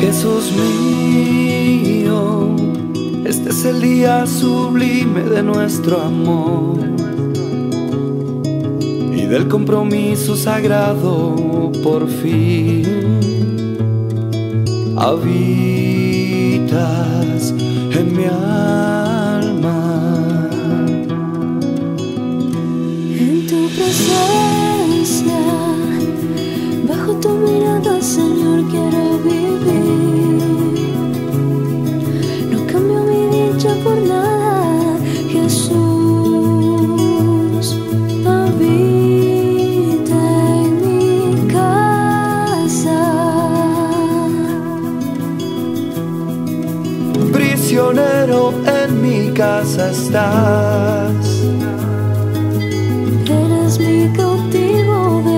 Jesús mío, este es el día sublime de nuestro amor y del compromiso sagrado. Por fin habitas en mi alma. En tu presencia, bajo tu mirada, Señor, quiero vivir. No cambio mi dicha por nada, Jesús. Habita en mi casa. Prisionero en mi casa estás. Eres mi cautivo de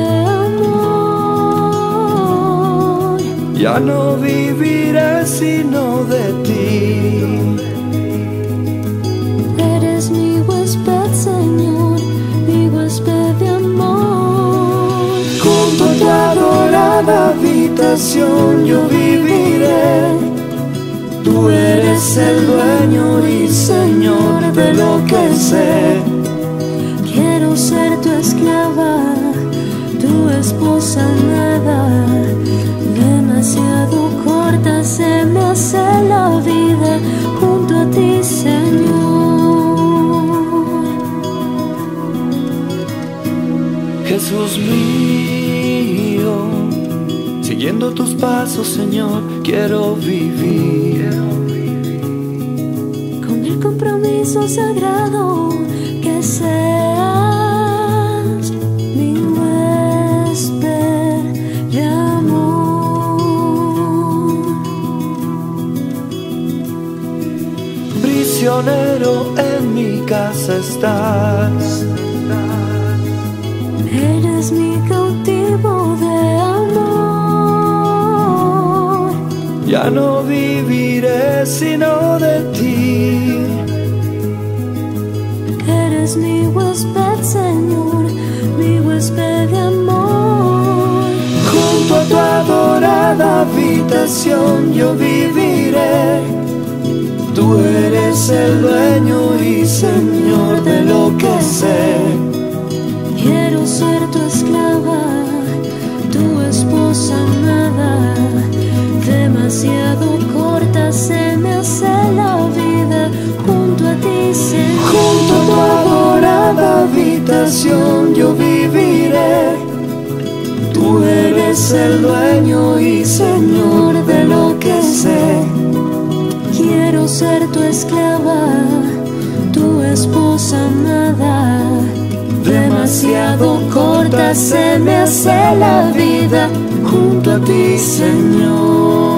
amor. Ya no viviré sino de ti. Eres mi huésped, Señor, mi huésped de amor. Junto a tu adorada habitación yo viviré. Tú eres el dueño y Señor de lo que sé. Quiero ser tu esclava, tu esposa amada. Demasiado corta se me hace la vida junto a ti, Señor. Jesús mío, siguiendo tus pasos, Señor, quiero vivir. Con el compromiso sagrado que seas mi huésped de amor. Prisionero en mi casa estás. Eres mi cautivo de amor. Ya no viviré sino de ti. Eres mi huésped, Señor, mi huésped de amor. Junto a tu adorada habitación yo viviré. Tú eres el dueño y Señor de lo que sé. Quiero ser tu esclava, tu esposa amada. Demasiado corta se me hace la vida junto a ti, Señor. Junto a tu adorada habitación yo viviré. Tú eres el dueño y Señor de lo que sé. Quiero ser tu esclava, tu esposa amada. Demasiado corta se me hace la vida junto a ti, Señor.